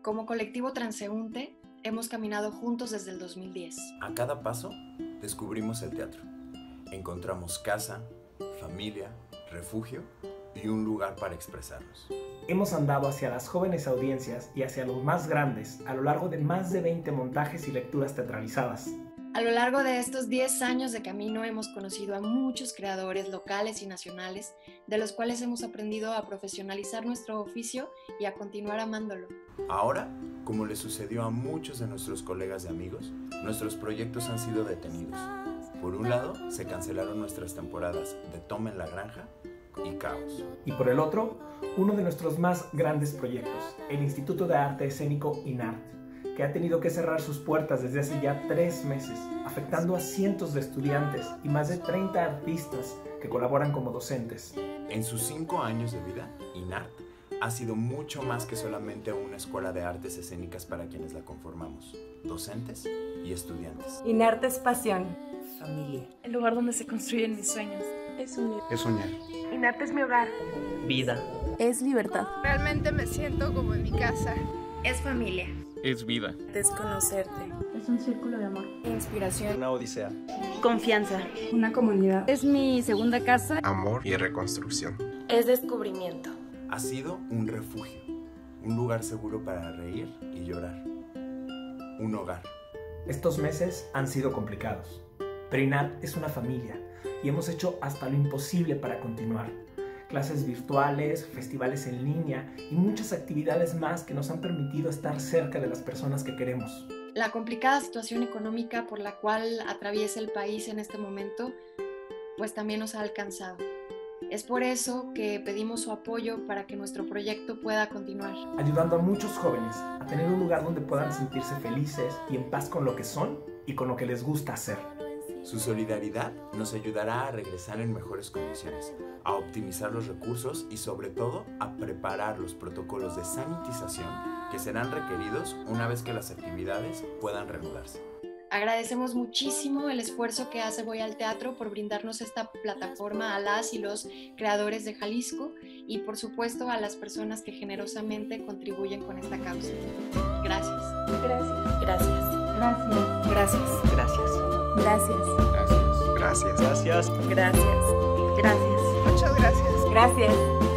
Como colectivo transeúnte, hemos caminado juntos desde el 2010. A cada paso, descubrimos el teatro. Encontramos casa, familia, refugio y un lugar para expresarnos. Hemos andado hacia las jóvenes audiencias y hacia los más grandes a lo largo de más de 20 montajes y lecturas teatralizadas. A lo largo de estos 10 años de camino hemos conocido a muchos creadores locales y nacionales, de los cuales hemos aprendido a profesionalizar nuestro oficio y a continuar amándolo. Ahora, como le sucedió a muchos de nuestros colegas y amigos, nuestros proyectos han sido detenidos. Por un lado, se cancelaron nuestras temporadas de Toma en la Granja y Caos. Y por el otro, uno de nuestros más grandes proyectos, el Instituto de Arte Escénico INART, que ha tenido que cerrar sus puertas desde hace ya 3 meses, afectando a cientos de estudiantes y más de 30 artistas que colaboran como docentes. En sus 5 años de vida, INART ha sido mucho más que solamente una escuela de artes escénicas para quienes la conformamos, docentes y estudiantes. INART es pasión, familia, el lugar donde se construyen mis sueños. Es unir. Es soñar. INART es mi hogar. Vida. Es libertad. Realmente me siento como en mi casa. Es familia. Es vida. Desconocerte. Es un círculo de amor. Inspiración. Una odisea. Confianza. Una comunidad. Es mi segunda casa. Amor y reconstrucción. Es descubrimiento. Ha sido un refugio, un lugar seguro para reír y llorar. Un hogar. Estos meses han sido complicados, pero INART es una familia y hemos hecho hasta lo imposible para continuar. Clases virtuales, festivales en línea y muchas actividades más que nos han permitido estar cerca de las personas que queremos. La complicada situación económica por la cual atraviesa el país en este momento, pues también nos ha alcanzado. Es por eso que pedimos su apoyo para que nuestro proyecto pueda continuar. Ayudando a muchos jóvenes a tener un lugar donde puedan sentirse felices y en paz con lo que son y con lo que les gusta hacer. Su solidaridad nos ayudará a regresar en mejores condiciones, a optimizar los recursos y sobre todo a preparar los protocolos de sanitización que serán requeridos una vez que las actividades puedan reanudarse. Agradecemos muchísimo el esfuerzo que hace Voy al Teatro por brindarnos esta plataforma a las y los creadores de Jalisco y por supuesto a las personas que generosamente contribuyen con esta causa. Gracias. Gracias. Gracias. Gracias. Gracias. Gracias. Gracias. Gracias. Gracias. Gracias. Gracias. Muchas gracias. Gracias.